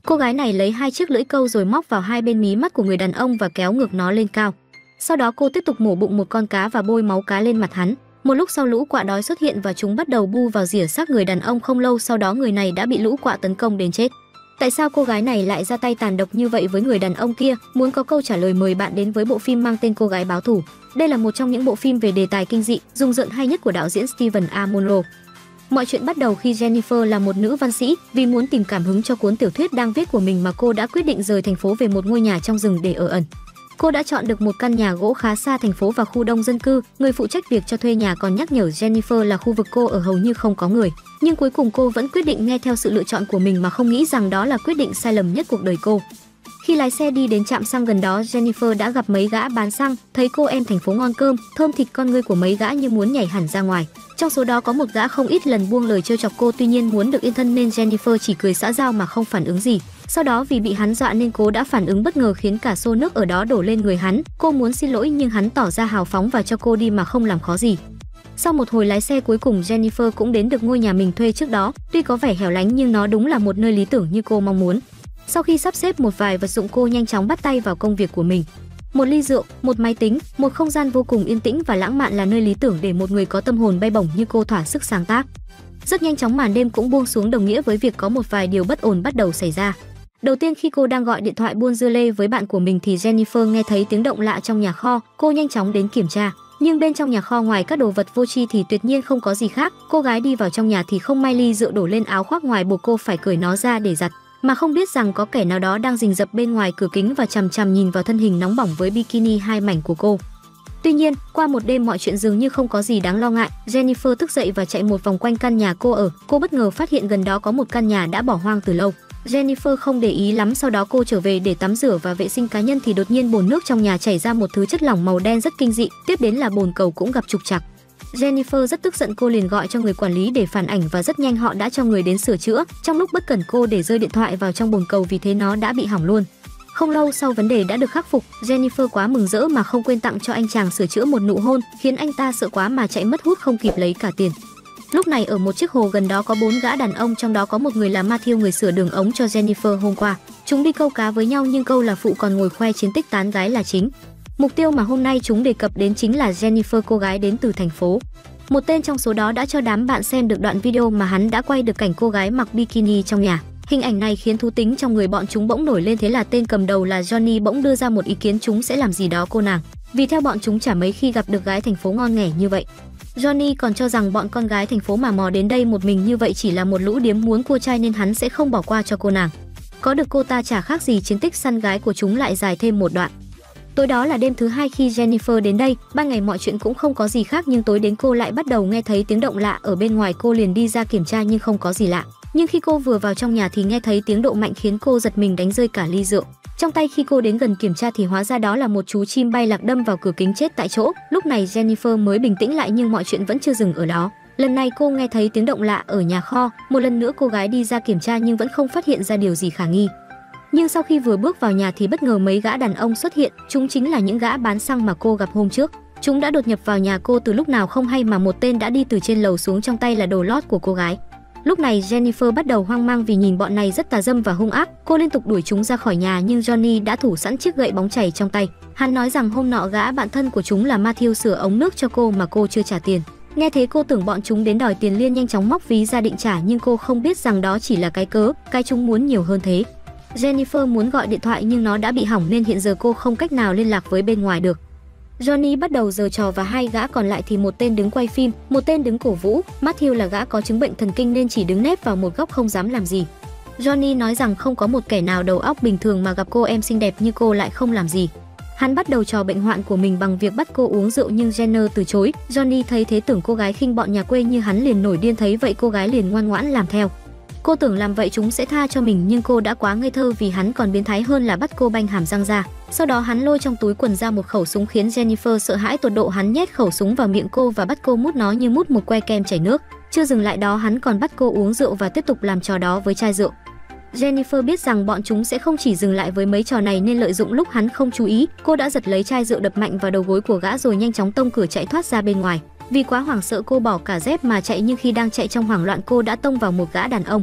Cô gái này lấy hai chiếc lưỡi câu rồi móc vào hai bên mí mắt của người đàn ông và kéo ngược nó lên cao. Sau đó cô tiếp tục mổ bụng một con cá và bôi máu cá lên mặt hắn. Một lúc sau lũ quạ đói xuất hiện và chúng bắt đầu bu vào rỉa xác người đàn ông, không lâu sau đó người này đã bị lũ quạ tấn công đến chết. Tại sao cô gái này lại ra tay tàn độc như vậy với người đàn ông kia? Muốn có câu trả lời mời bạn đến với bộ phim mang tên Cô gái báo thù. Đây là một trong những bộ phim về đề tài kinh dị, rùng rợn hay nhất của đạo diễn Steven A. Monroe. Mọi chuyện bắt đầu khi Jennifer là một nữ văn sĩ, vì muốn tìm cảm hứng cho cuốn tiểu thuyết đang viết của mình mà cô đã quyết định rời thành phố về một ngôi nhà trong rừng để ở ẩn. Cô đã chọn được một căn nhà gỗ khá xa thành phố và khu đông dân cư. Người phụ trách việc cho thuê nhà còn nhắc nhở Jennifer là khu vực cô ở hầu như không có người. Nhưng cuối cùng cô vẫn quyết định nghe theo sự lựa chọn của mình mà không nghĩ rằng đó là quyết định sai lầm nhất cuộc đời cô. Khi lái xe đi đến trạm xăng gần đó, Jennifer đã gặp mấy gã bán xăng, thấy cô em thành phố ngon cơm, thơm thịt, con ngươi của mấy gã như muốn nhảy hẳn ra ngoài. Trong số đó có một gã không ít lần buông lời trêu chọc cô, tuy nhiên muốn được yên thân nên Jennifer chỉ cười xã giao mà không phản ứng gì. Sau đó vì bị hắn dọa nên cô đã phản ứng bất ngờ khiến cả xô nước ở đó đổ lên người hắn. Cô muốn xin lỗi nhưng hắn tỏ ra hào phóng và cho cô đi mà không làm khó gì. Sau một hồi lái xe, cuối cùng Jennifer cũng đến được ngôi nhà mình thuê trước đó. Tuy có vẻ hẻo lánh nhưng nó đúng là một nơi lý tưởng như cô mong muốn. Sau khi sắp xếp một vài vật dụng, cô nhanh chóng bắt tay vào công việc của mình. Một ly rượu, một máy tính, một không gian vô cùng yên tĩnh và lãng mạn là nơi lý tưởng để một người có tâm hồn bay bổng như cô thỏa sức sáng tác. Rất nhanh chóng màn đêm cũng buông xuống, đồng nghĩa với việc có một vài điều bất ổn bắt đầu xảy ra. Đầu tiên, khi cô đang gọi điện thoại buôn dưa lê với bạn của mình thì Jennifer nghe thấy tiếng động lạ trong nhà kho. Cô nhanh chóng đến kiểm tra, nhưng bên trong nhà kho ngoài các đồ vật vô tri thì tuyệt nhiên không có gì khác. Cô gái đi vào trong nhà thì không may ly rượu đổ lên áo khoác ngoài, buộc cô phải cởi nó ra để giặt, mà không biết rằng có kẻ nào đó đang rình rập bên ngoài cửa kính và chằm chằm nhìn vào thân hình nóng bỏng với bikini 2 mảnh của cô. Tuy nhiên, qua một đêm mọi chuyện dường như không có gì đáng lo ngại. Jennifer thức dậy và chạy một vòng quanh căn nhà cô ở. Cô bất ngờ phát hiện gần đó có một căn nhà đã bỏ hoang từ lâu. Jennifer không để ý lắm, sau đó cô trở về để tắm rửa và vệ sinh cá nhân thì đột nhiên bồn nước trong nhà chảy ra một thứ chất lỏng màu đen rất kinh dị, tiếp đến là bồn cầu cũng gặp trục trặc. Jennifer rất tức giận, cô liền gọi cho người quản lý để phản ảnh và rất nhanh họ đã cho người đến sửa chữa. Trong lúc bất cẩn cô để rơi điện thoại vào trong bồn cầu, vì thế nó đã bị hỏng luôn. Không lâu sau vấn đề đã được khắc phục, Jennifer quá mừng rỡ mà không quên tặng cho anh chàng sửa chữa một nụ hôn, khiến anh ta sợ quá mà chạy mất hút không kịp lấy cả tiền. Lúc này ở một chiếc hồ gần đó có 4 gã đàn ông, trong đó có một người là Matthew, người sửa đường ống cho Jennifer hôm qua. Chúng đi câu cá với nhau nhưng câu là phụ, còn ngồi khoe chiến tích tán gái là chính. Mục tiêu mà hôm nay chúng đề cập đến chính là Jennifer, cô gái đến từ thành phố. Một tên trong số đó đã cho đám bạn xem được đoạn video mà hắn đã quay được cảnh cô gái mặc bikini trong nhà. Hình ảnh này khiến thú tính trong người bọn chúng bỗng nổi lên, thế là tên cầm đầu là Johnny bỗng đưa ra một ý kiến chúng sẽ làm gì đó cô nàng. Vì theo bọn chúng chả mấy khi gặp được gái thành phố ngon nghẻ như vậy. Johnny còn cho rằng bọn con gái thành phố mà mò đến đây một mình như vậy chỉ là một lũ điếm muốn cua trai nên hắn sẽ không bỏ qua cho cô nàng. Có được cô ta chả khác gì chiến tích săn gái của chúng lại dài thêm một đoạn. Tối đó là đêm thứ 2 khi Jennifer đến đây. Ban ngày mọi chuyện cũng không có gì khác nhưng tối đến cô lại bắt đầu nghe thấy tiếng động lạ ở bên ngoài. Cô liền đi ra kiểm tra nhưng không có gì lạ. Nhưng khi cô vừa vào trong nhà thì nghe thấy tiếng độ mạnh khiến cô giật mình đánh rơi cả ly rượu trong tay. Khi cô đến gần kiểm tra thì hóa ra đó là một chú chim bay lạc đâm vào cửa kính chết tại chỗ. Lúc này Jennifer mới bình tĩnh lại nhưng mọi chuyện vẫn chưa dừng ở đó. Lần này cô nghe thấy tiếng động lạ ở nhà kho. Một lần nữa cô gái đi ra kiểm tra nhưng vẫn không phát hiện ra điều gì khả nghi. Nhưng sau khi vừa bước vào nhà thì bất ngờ mấy gã đàn ông xuất hiện. Chúng chính là những gã bán xăng mà cô gặp hôm trước. Chúng đã đột nhập vào nhà cô từ lúc nào không hay mà một tên đã đi từ trên lầu xuống, trong tay là đồ lót của cô gái. Lúc này Jennifer bắt đầu hoang mang vì nhìn bọn này rất tà dâm và hung ác. Cô liên tục đuổi chúng ra khỏi nhà nhưng Johnny đã thủ sẵn chiếc gậy bóng chảy trong tay. Hắn nói rằng hôm nọ gã bạn thân của chúng là Matthew sửa ống nước cho cô mà cô chưa trả tiền. Nghe thế cô tưởng bọn chúng đến đòi tiền, liền nhanh chóng móc ví ra định trả nhưng cô không biết rằng đó chỉ là cái cớ, cái chúng muốn nhiều hơn thế. Jennifer muốn gọi điện thoại nhưng nó đã bị hỏng nên hiện giờ cô không cách nào liên lạc với bên ngoài được. Johnny bắt đầu giở trò và hai gã còn lại thì một tên đứng quay phim, một tên đứng cổ vũ. Matthew là gã có chứng bệnh thần kinh nên chỉ đứng nép vào một góc không dám làm gì. Johnny nói rằng không có một kẻ nào đầu óc bình thường mà gặp cô em xinh đẹp như cô lại không làm gì. Hắn bắt đầu trò bệnh hoạn của mình bằng việc bắt cô uống rượu nhưng Jenner từ chối. Johnny thấy thế tưởng cô gái khinh bọn nhà quê như hắn liền nổi điên, thấy vậy cô gái liền ngoan ngoãn làm theo. Cô tưởng làm vậy chúng sẽ tha cho mình nhưng cô đã quá ngây thơ vì hắn còn biến thái hơn là bắt cô banh hàm răng ra. Sau đó hắn lôi trong túi quần ra một khẩu súng khiến Jennifer sợ hãi tột độ. Hắn nhét khẩu súng vào miệng cô và bắt cô mút nó như mút một que kem chảy nước. Chưa dừng lại đó, hắn còn bắt cô uống rượu và tiếp tục làm trò đó với chai rượu. Jennifer biết rằng bọn chúng sẽ không chỉ dừng lại với mấy trò này nên lợi dụng lúc hắn không chú ý, cô đã giật lấy chai rượu đập mạnh vào đầu gối của gã rồi nhanh chóng tông cửa chạy thoát ra bên ngoài. Vì quá hoảng sợ cô bỏ cả dép mà chạy, nhưng khi đang chạy trong hoảng loạn cô đã tông vào một gã đàn ông.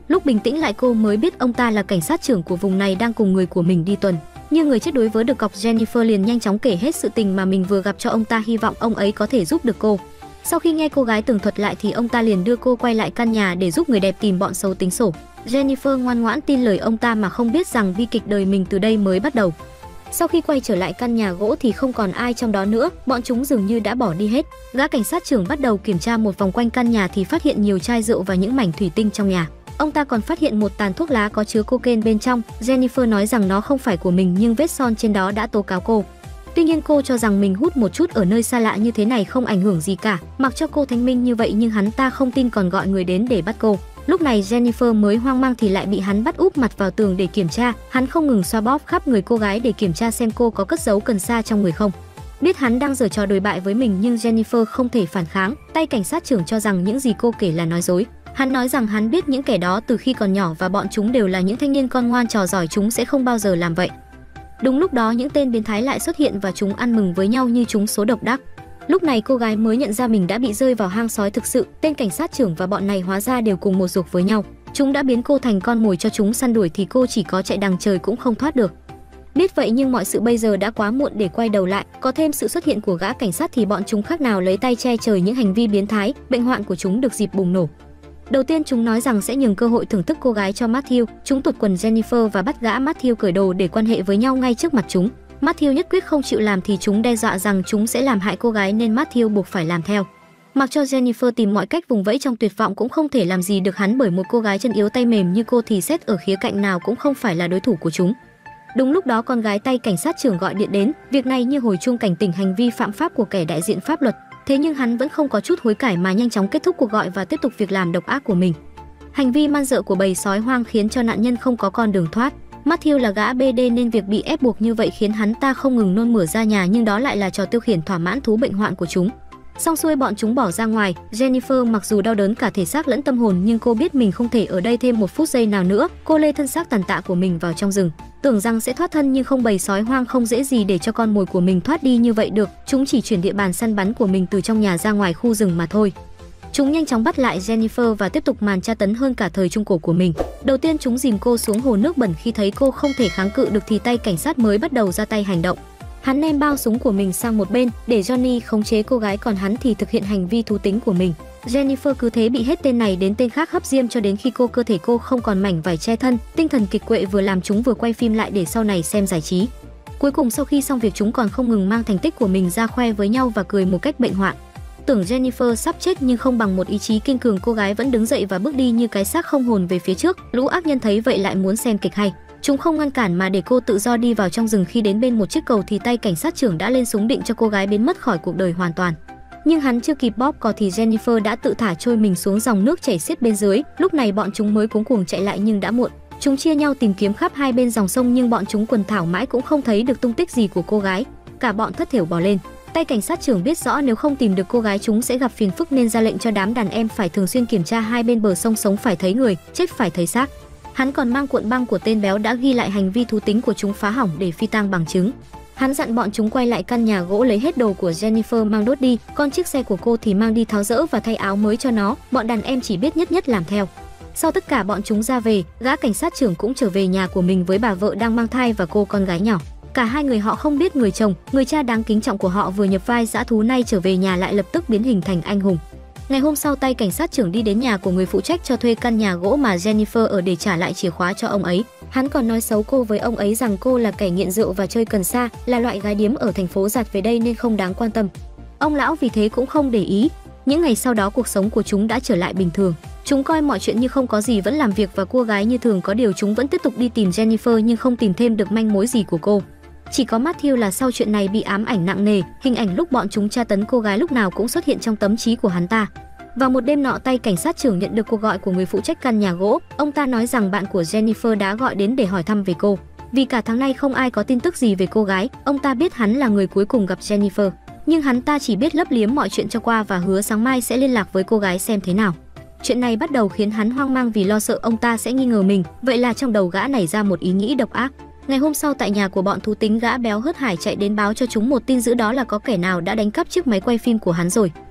Lúc bình tĩnh lại cô mới biết ông ta là cảnh sát trưởng của vùng này đang cùng người của mình đi tuần. Nhưng người chết đối với được cọc, Jennifer liền nhanh chóng kể hết sự tình mà mình vừa gặp cho ông ta, hy vọng ông ấy có thể giúp được cô. Sau khi nghe cô gái tường thuật lại thì ông ta liền đưa cô quay lại căn nhà để giúp người đẹp tìm bọn xấu tính sổ. Jennifer ngoan ngoãn tin lời ông ta mà không biết rằng bi kịch đời mình từ đây mới bắt đầu. Sau khi quay trở lại căn nhà gỗ thì không còn ai trong đó nữa, bọn chúng dường như đã bỏ đi hết. Gã cảnh sát trưởng bắt đầu kiểm tra một vòng quanh căn nhà thì phát hiện nhiều chai rượu và những mảnh thủy tinh trong nhà. Ông ta còn phát hiện một tàn thuốc lá có chứa cocaine bên trong. Jennifer nói rằng nó không phải của mình nhưng vết son trên đó đã tố cáo cô. Tuy nhiên cô cho rằng mình hút một chút ở nơi xa lạ như thế này không ảnh hưởng gì cả, mặc cho cô thanh minh như vậy nhưng hắn ta không tin, còn gọi người đến để bắt cô. Lúc này Jennifer mới hoang mang thì lại bị hắn bắt úp mặt vào tường để kiểm tra. Hắn không ngừng xoa bóp khắp người cô gái để kiểm tra xem cô có cất giấu cần sa trong người không. Biết hắn đang giở trò đồi bại với mình nhưng Jennifer không thể phản kháng. Tay cảnh sát trưởng cho rằng những gì cô kể là nói dối. Hắn nói rằng hắn biết những kẻ đó từ khi còn nhỏ và bọn chúng đều là những thanh niên con ngoan trò giỏi, chúng sẽ không bao giờ làm vậy. Đúng lúc đó những tên biến thái lại xuất hiện và chúng ăn mừng với nhau như trúng số độc đắc. Lúc này cô gái mới nhận ra mình đã bị rơi vào hang sói thực sự. Tên cảnh sát trưởng và bọn này hóa ra đều cùng một ruột với nhau. Chúng đã biến cô thành con mồi cho chúng săn đuổi thì cô chỉ có chạy đằng trời cũng không thoát được. Biết vậy nhưng mọi sự bây giờ đã quá muộn để quay đầu lại. Có thêm sự xuất hiện của gã cảnh sát thì bọn chúng khác nào lấy tay che trời những hành vi biến thái, bệnh hoạn của chúng được dịp bùng nổ. Đầu tiên chúng nói rằng sẽ nhường cơ hội thưởng thức cô gái cho Matthew. Chúng tuột quần Jennifer và bắt gã Matthew cởi đồ để quan hệ với nhau ngay trước mặt chúng. Matthew nhất quyết không chịu làm thì chúng đe dọa rằng chúng sẽ làm hại cô gái nên Matthew buộc phải làm theo. Mặc cho Jennifer tìm mọi cách vùng vẫy trong tuyệt vọng cũng không thể làm gì được hắn, bởi một cô gái chân yếu tay mềm như cô thì xét ở khía cạnh nào cũng không phải là đối thủ của chúng. Đúng lúc đó con gái tay cảnh sát trưởng gọi điện đến, việc này như hồi chuông cảnh tỉnh hành vi phạm pháp của kẻ đại diện pháp luật. Thế nhưng hắn vẫn không có chút hối cải mà nhanh chóng kết thúc cuộc gọi và tiếp tục việc làm độc ác của mình. Hành vi man dợ của bầy sói hoang khiến cho nạn nhân không có con đường thoát. Matthew là gã BD nên việc bị ép buộc như vậy khiến hắn ta không ngừng nôn mửa ra nhà, nhưng đó lại là trò tiêu khiển thỏa mãn thú bệnh hoạn của chúng. Xong xuôi bọn chúng bỏ ra ngoài. Jennifer mặc dù đau đớn cả thể xác lẫn tâm hồn nhưng cô biết mình không thể ở đây thêm một phút giây nào nữa. Cô lê thân xác tàn tạ của mình vào trong rừng, tưởng rằng sẽ thoát thân nhưng không, bầy sói hoang không dễ gì để cho con mồi của mình thoát đi như vậy được. Chúng chỉ chuyển địa bàn săn bắn của mình từ trong nhà ra ngoài khu rừng mà thôi. Chúng nhanh chóng bắt lại Jennifer và tiếp tục màn tra tấn hơn cả thời trung cổ của mình. Đầu tiên chúng dìm cô xuống hồ nước bẩn, khi thấy cô không thể kháng cự được thì tay cảnh sát mới bắt đầu ra tay hành động. Hắn ném bao súng của mình sang một bên để Johnny khống chế cô gái, còn hắn thì thực hiện hành vi thú tính của mình. Jennifer cứ thế bị hết tên này đến tên khác hấp diêm cho đến khi cơ thể cô không còn mảnh vải che thân. Tinh thần kịch quệ vừa làm chúng vừa quay phim lại để sau này xem giải trí. Cuối cùng sau khi xong việc chúng còn không ngừng mang thành tích của mình ra khoe với nhau và cười một cách bệnh hoạn. Tưởng Jennifer sắp chết nhưng không, bằng một ý chí kiên cường cô gái vẫn đứng dậy và bước đi như cái xác không hồn về phía trước. Lũ ác nhân thấy vậy lại muốn xem kịch hay. Chúng không ngăn cản mà để cô tự do đi vào trong rừng. Khi đến bên một chiếc cầu thì tay cảnh sát trưởng đã lên súng định cho cô gái biến mất khỏi cuộc đời hoàn toàn. Nhưng hắn chưa kịp bóp cò thì Jennifer đã tự thả trôi mình xuống dòng nước chảy xiết bên dưới. Lúc này bọn chúng mới cuống cuồng chạy lại nhưng đã muộn. Chúng chia nhau tìm kiếm khắp hai bên dòng sông nhưng bọn chúng quần thảo mãi cũng không thấy được tung tích gì của cô gái. Cả bọn thất thểu bỏ lên. Tay cảnh sát trưởng biết rõ nếu không tìm được cô gái chúng sẽ gặp phiền phức nên ra lệnh cho đám đàn em phải thường xuyên kiểm tra hai bên bờ sông, sống phải thấy người, chết phải thấy xác. Hắn còn mang cuộn băng của tên béo đã ghi lại hành vi thú tính của chúng phá hỏng để phi tang bằng chứng. Hắn dặn bọn chúng quay lại căn nhà gỗ lấy hết đồ của Jennifer mang đốt đi, còn chiếc xe của cô thì mang đi tháo dỡ và thay áo mới cho nó. Bọn đàn em chỉ biết nhất nhất làm theo. Sau tất cả bọn chúng ra về, gã cảnh sát trưởng cũng trở về nhà của mình với bà vợ đang mang thai và cô con gái nhỏ. Cả hai người họ không biết người chồng, người cha đáng kính trọng của họ vừa nhập vai dã thú nay trở về nhà lại lập tức biến hình thành anh hùng. Ngày hôm sau tay cảnh sát trưởng đi đến nhà của người phụ trách cho thuê căn nhà gỗ mà Jennifer ở để trả lại chìa khóa cho ông ấy. Hắn còn nói xấu cô với ông ấy rằng cô là kẻ nghiện rượu và chơi cần sa, là loại gái điếm ở thành phố giặt về đây nên không đáng quan tâm. Ông lão vì thế cũng không để ý. Những ngày sau đó cuộc sống của chúng đã trở lại bình thường. Chúng coi mọi chuyện như không có gì, vẫn làm việc và cua gái như thường. Có điều chúng vẫn tiếp tục đi tìm Jennifer nhưng không tìm thêm được manh mối gì của cô. Chỉ có Matthew là sau chuyện này bị ám ảnh nặng nề, hình ảnh lúc bọn chúng tra tấn cô gái lúc nào cũng xuất hiện trong tâm trí của hắn ta. Vào một đêm nọ, tay cảnh sát trưởng nhận được cuộc gọi của người phụ trách căn nhà gỗ. Ông ta nói rằng bạn của Jennifer đã gọi đến để hỏi thăm về cô. Vì cả tháng nay không ai có tin tức gì về cô gái, ông ta biết hắn là người cuối cùng gặp Jennifer. Nhưng hắn ta chỉ biết lấp liếm mọi chuyện cho qua và hứa sáng mai sẽ liên lạc với cô gái xem thế nào. Chuyện này bắt đầu khiến hắn hoang mang vì lo sợ ông ta sẽ nghi ngờ mình. Vậy là trong đầu gã nảy ra một ý nghĩ độc ác. Ngày hôm sau tại nhà của bọn thú tính, gã béo hớt hải chạy đến báo cho chúng một tin dữ, đó là có kẻ nào đã đánh cắp chiếc máy quay phim của hắn rồi.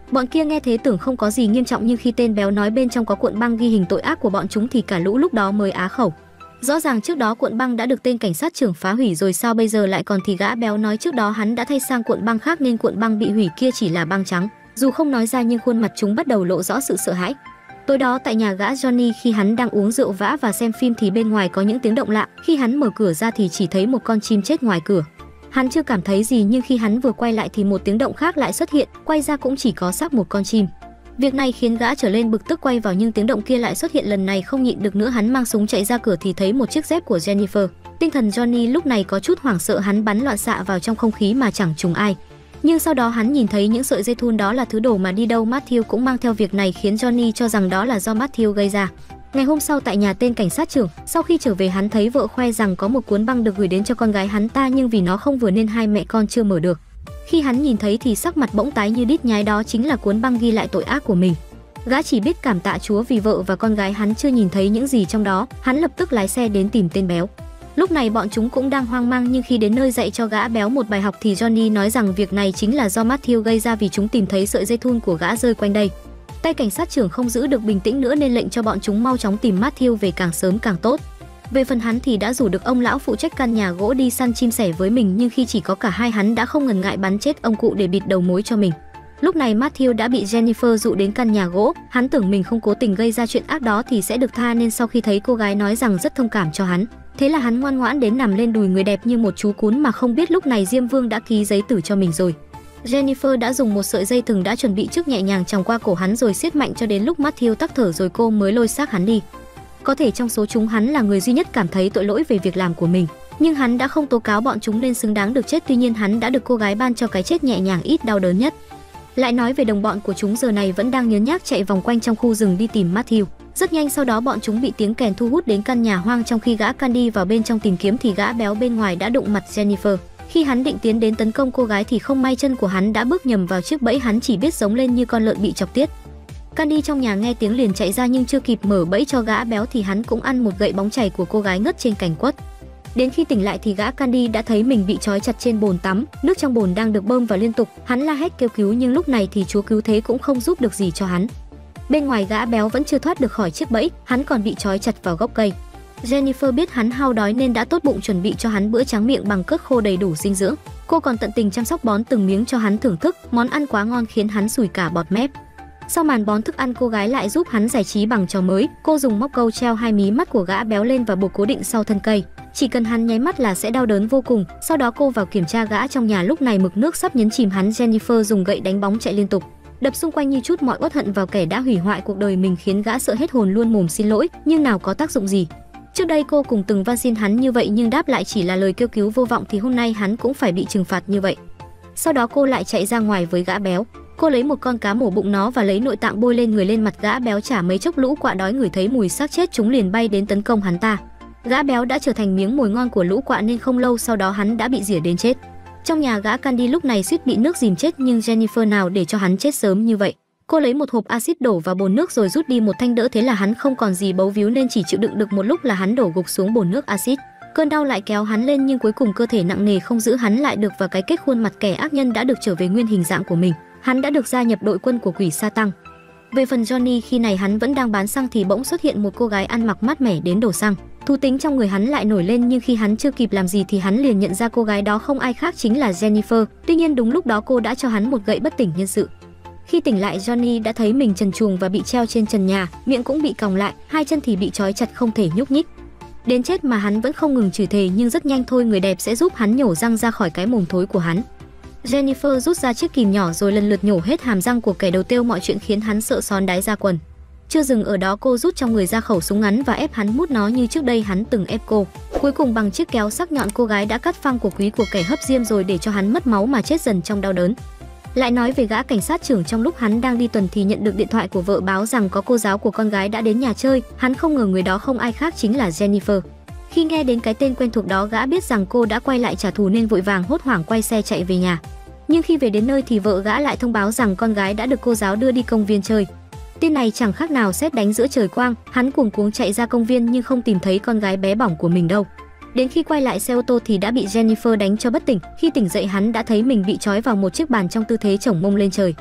Bọn kia nghe thế tưởng không có gì nghiêm trọng, nhưng khi tên béo nói bên trong có cuộn băng ghi hình tội ác của bọn chúng thì cả lũ lúc đó mới á khẩu. Rõ ràng trước đó cuộn băng đã được tên cảnh sát trưởng phá hủy rồi, sao bây giờ lại còn? Thì gã béo nói trước đó hắn đã thay sang cuộn băng khác nên cuộn băng bị hủy kia chỉ là băng trắng. Dù không nói ra nhưng khuôn mặt chúng bắt đầu lộ rõ sự sợ hãi. Tối đó tại nhà gã Johnny, khi hắn đang uống rượu vã và xem phim thì bên ngoài có những tiếng động lạ. Khi hắn mở cửa ra thì chỉ thấy một con chim chết ngoài cửa. Hắn chưa cảm thấy gì, nhưng khi hắn vừa quay lại thì một tiếng động khác lại xuất hiện, quay ra cũng chỉ có xác một con chim. Việc này khiến gã trở lên bực tức, quay vào nhưng tiếng động kia lại xuất hiện lần này, không nhịn được nữa hắn mang súng chạy ra cửa thì thấy một chiếc dép của Jennifer. Tinh thần Johnny lúc này có chút hoảng sợ, hắn bắn loạn xạ vào trong không khí mà chẳng trúng ai. Nhưng sau đó hắn nhìn thấy những sợi dây thun, đó là thứ đồ mà đi đâu Matthew cũng mang theo. Việc này khiến Johnny cho rằng đó là do Matthew gây ra. Ngày hôm sau tại nhà tên cảnh sát trưởng, sau khi trở về hắn thấy vợ khoe rằng có một cuốn băng được gửi đến cho con gái hắn ta, nhưng vì nó không vừa nên hai mẹ con chưa mở được. Khi hắn nhìn thấy thì sắc mặt bỗng tái như đít nhái, đó chính là cuốn băng ghi lại tội ác của mình. Gã chỉ biết cảm tạ Chúa vì vợ và con gái hắn chưa nhìn thấy những gì trong đó. Hắn lập tức lái xe đến tìm tên béo. Lúc này bọn chúng cũng đang hoang mang, nhưng khi đến nơi dạy cho gã béo một bài học thì Johnny nói rằng việc này chính là do Matthew gây ra vì chúng tìm thấy sợi dây thun của gã rơi quanh đây. Tay cảnh sát trưởng không giữ được bình tĩnh nữa nên lệnh cho bọn chúng mau chóng tìm Matthew về, càng sớm càng tốt. Về phần hắn thì đã rủ được ông lão phụ trách căn nhà gỗ đi săn chim sẻ với mình, nhưng khi chỉ có cả hai hắn đã không ngần ngại bắn chết ông cụ để bịt đầu mối cho mình. Lúc này Matthew đã bị Jennifer dụ đến căn nhà gỗ, hắn tưởng mình không cố tình gây ra chuyện ác đó thì sẽ được tha, nên sau khi thấy cô gái nói rằng rất thông cảm cho hắn, thế là hắn ngoan ngoãn đến nằm lên đùi người đẹp như một chú cún, mà không biết lúc này Diêm Vương đã ký giấy tử cho mình rồi. Jennifer đã dùng một sợi dây thừng đã chuẩn bị trước nhẹ nhàng chòng qua cổ hắn rồi siết mạnh cho đến lúc Matthew tắc thở rồi cô mới lôi xác hắn đi. Có thể trong số chúng hắn là người duy nhất cảm thấy tội lỗi về việc làm của mình, nhưng hắn đã không tố cáo bọn chúng nên xứng đáng được chết. Tuy nhiên hắn đã được cô gái ban cho cái chết nhẹ nhàng ít đau đớn nhất. Lại nói về đồng bọn của chúng, giờ này vẫn đang nhớ nhác chạy vòng quanh trong khu rừng đi tìm Matthew. Rất nhanh sau đó bọn chúng bị tiếng kèn thu hút đến căn nhà hoang. Trong khi gã Candy vào bên trong tìm kiếm thì gã béo bên ngoài đã đụng mặt Jennifer. Khi hắn định tiến đến tấn công cô gái thì không may chân của hắn đã bước nhầm vào chiếc bẫy, hắn chỉ biết giống lên như con lợn bị chọc tiết. Candy trong nhà nghe tiếng liền chạy ra, nhưng chưa kịp mở bẫy cho gã béo thì hắn cũng ăn một gậy bóng chày của cô gái ngất trên cành quất. Đến khi tỉnh lại thì gã Candy đã thấy mình bị trói chặt trên bồn tắm, nước trong bồn đang được bơm vào liên tục. Hắn la hét kêu cứu nhưng lúc này thì chúa cứu thế cũng không giúp được gì cho hắn. Bên ngoài gã béo vẫn chưa thoát được khỏi chiếc bẫy, hắn còn bị trói chặt vào gốc cây. Jennifer biết hắn hao đói nên đã tốt bụng chuẩn bị cho hắn bữa tráng miệng bằng cớt khô đầy đủ dinh dưỡng. Cô còn tận tình chăm sóc bón từng miếng cho hắn thưởng thức, món ăn quá ngon khiến hắn sủi cả bọt mép. Sau màn bón thức ăn, cô gái lại giúp hắn giải trí bằng trò mới. Cô dùng móc câu treo hai mí mắt của gã béo lên và buộc cố định sau thân cây. Chỉ cần hắn nháy mắt là sẽ đau đớn vô cùng. Sau đó cô vào kiểm tra gã trong nhà, lúc này mực nước sắp nhấn chìm hắn. Jennifer dùng gậy đánh bóng chạy liên tục, đập xung quanh như chút mọi uất hận vào kẻ đã hủy hoại cuộc đời mình, khiến gã sợ hết hồn luôn mồm xin lỗi, nhưng nào có tác dụng gì. Trước đây cô cùng từng van xin hắn như vậy nhưng đáp lại chỉ là lời kêu cứu vô vọng, thì hôm nay hắn cũng phải bị trừng phạt như vậy. Sau đó cô lại chạy ra ngoài với gã béo. Cô lấy một con cá mổ bụng nó và lấy nội tạng bôi lên người lên mặt gã béo. Chả mấy chốc lũ quạ đói ngửi thấy mùi xác chết, chúng liền bay đến tấn công hắn ta. Gã béo đã trở thành miếng mồi ngon của lũ quạ nên không lâu sau đó hắn đã bị rỉa đến chết. Trong nhà gã Candy lúc này suýt bị nước dìm chết, nhưng Jennifer nào để cho hắn chết sớm như vậy. Cô lấy một hộp axit đổ vào bồn nước rồi rút đi một thanh đỡ, thế là hắn không còn gì bấu víu nên chỉ chịu đựng được một lúc là hắn đổ gục xuống bồn nước axit. Cơn đau lại kéo hắn lên nhưng cuối cùng cơ thể nặng nề không giữ hắn lại được, và cái kết khuôn mặt kẻ ác nhân đã được trở về nguyên hình dạng của mình. Hắn đã được gia nhập đội quân của quỷ sa tăng. Về phần Johnny, khi này hắn vẫn đang bán xăng thì bỗng xuất hiện một cô gái ăn mặc mát mẻ đến đổ xăng. Thú tính trong người hắn lại nổi lên, nhưng khi hắn chưa kịp làm gì thì hắn liền nhận ra cô gái đó không ai khác chính là Jennifer. Tuy nhiên đúng lúc đó cô đã cho hắn một gậy bất tỉnh nhân sự. Khi tỉnh lại, Johnny đã thấy mình trần truồng và bị treo trên trần nhà, miệng cũng bị còng lại, hai chân thì bị trói chặt không thể nhúc nhích. Đến chết mà hắn vẫn không ngừng chửi thề, nhưng rất nhanh thôi người đẹp sẽ giúp hắn nhổ răng ra khỏi cái mồm thối của hắn. Jennifer rút ra chiếc kìm nhỏ rồi lần lượt nhổ hết hàm răng của kẻ đầu tiêu, mọi chuyện khiến hắn sợ xón đáy ra quần. Chưa dừng ở đó, cô rút trong người ra khẩu súng ngắn và ép hắn mút nó như trước đây hắn từng ép cô. Cuối cùng bằng chiếc kéo sắc nhọn cô gái đã cắt phăng của quý của kẻ hấp diêm rồi để cho hắn mất máu mà chết dần trong đau đớn. Lại nói về gã cảnh sát trưởng, trong lúc hắn đang đi tuần thì nhận được điện thoại của vợ báo rằng có cô giáo của con gái đã đến nhà chơi. Hắn không ngờ người đó không ai khác chính là Jennifer. Khi nghe đến cái tên quen thuộc đó, gã biết rằng cô đã quay lại trả thù nên vội vàng hốt hoảng quay xe chạy về nhà. Nhưng khi về đến nơi thì vợ gã lại thông báo rằng con gái đã được cô giáo đưa đi công viên chơi. Tin này chẳng khác nào sét đánh giữa trời quang, hắn cuống cuống chạy ra công viên nhưng không tìm thấy con gái bé bỏng của mình đâu. Đến khi quay lại xe ô tô thì đã bị Jennifer đánh cho bất tỉnh. Khi tỉnh dậy hắn đã thấy mình bị trói vào một chiếc bàn trong tư thế chổng mông lên trời.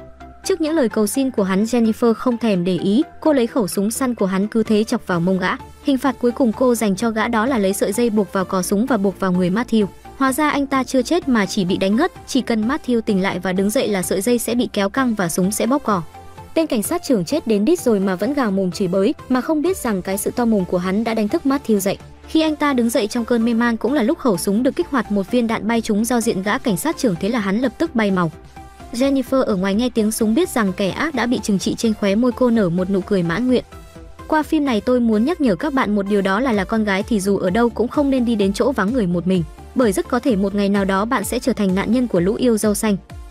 Trước những lời cầu xin của hắn, Jennifer không thèm để ý, cô lấy khẩu súng săn của hắn cứ thế chọc vào mông gã. Hình phạt cuối cùng cô dành cho gã đó là lấy sợi dây buộc vào cò súng và buộc vào người Matthew. Hóa ra anh ta chưa chết mà chỉ bị đánh ngất, chỉ cần Matthew tỉnh lại và đứng dậy là sợi dây sẽ bị kéo căng và súng sẽ bóp cò. Tên cảnh sát trưởng chết đến đít rồi mà vẫn gào mồm chửi bới, mà không biết rằng cái sự to mồm của hắn đã đánh thức Matthew dậy. Khi anh ta đứng dậy trong cơn mê man cũng là lúc khẩu súng được kích hoạt, một viên đạn bay trúng giao diện gã cảnh sát trưởng, thế là hắn lập tức bay màu. Jennifer ở ngoài nghe tiếng súng biết rằng kẻ ác đã bị trừng trị, trên khóe môi cô nở một nụ cười mãn nguyện. Qua phim này tôi muốn nhắc nhở các bạn một điều, đó là con gái thì dù ở đâu cũng không nên đi đến chỗ vắng người một mình, bởi rất có thể một ngày nào đó bạn sẽ trở thành nạn nhân của lũ yêu dâu xanh.